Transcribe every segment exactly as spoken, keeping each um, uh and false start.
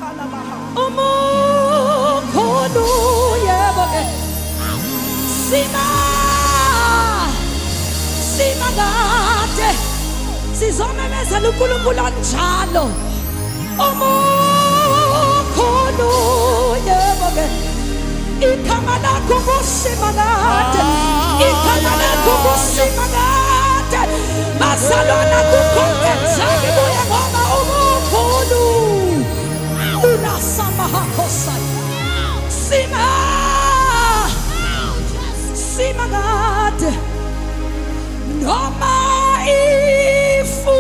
umukhulu yebo ke sima sima kade sizomemezela uNkulunkulu onjalo umukhulu yebo ke ikhama lakho kusima kade ikhama lakho kusima kade bazalwana kukhonzake buya ngoba umukhulu unasama hakosa sima sima kade noma ifu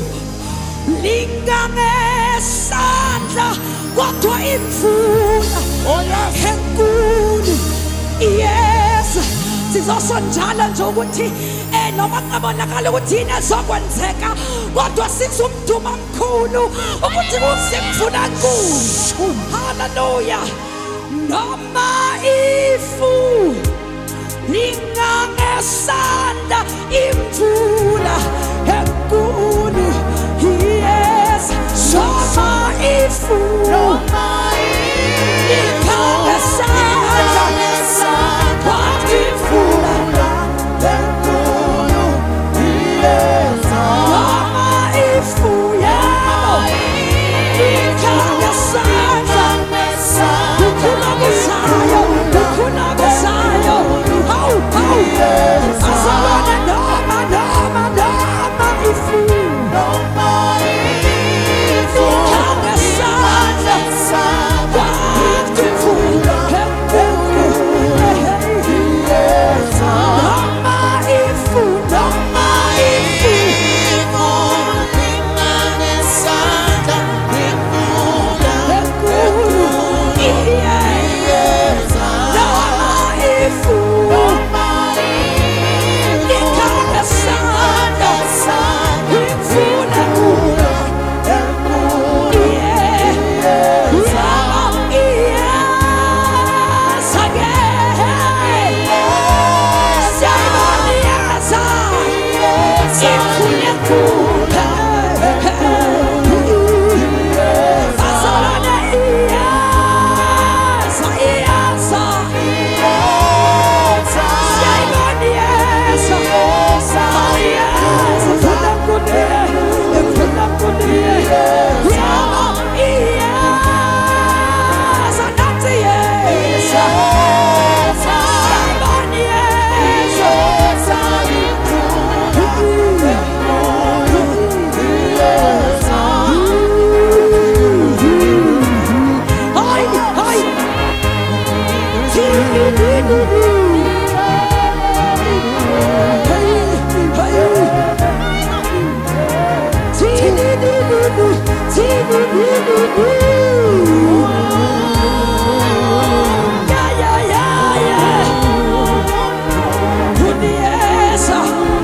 lingangesandla kodwa imvula enkulu yes sizosonjala nje ukuthi eh noma kungabonakala ukuthi yini ezokwenzeka kodwa sizumduma omkhulu ukuthi kusimvula enkulu haleluya noma ifu lingangesandla imvula enkulu yes noma ifu noma lingangesandla imvula enkulu yes noma ifu lingangesandla kukhula kusayo kukhula kusayo oh oh asabana noma noma noma ifu noma ifu lingangesandla imvula enkulu yes noma ifu noma ifu lingangesandla imvula enkulu yes noma ifu noma lingangesandla imvula enkulu yes yes again sayibaniyaza imvula enkulu azalana iyeza iyeza sayibaniyaza iyeza imvula enkulu imvula enkulu yebo iyeza nathi yeza sayibaniyaza Hi, hi. Yeah, yeah, yeah, yeah. Uniesa.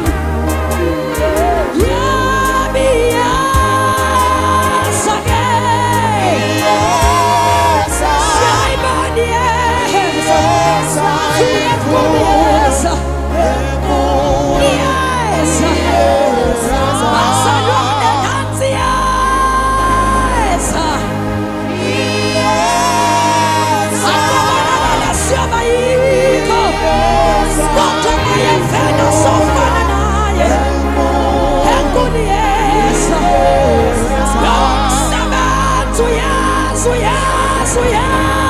Yeah, biasa ke. Saibaniesa. Uniesa. Uniesa. Barcelona Nanziesa. Akubona nasema yiko. Watu mayefena sofana naye. Ekuniesa. Sabantu ya, suya, suya.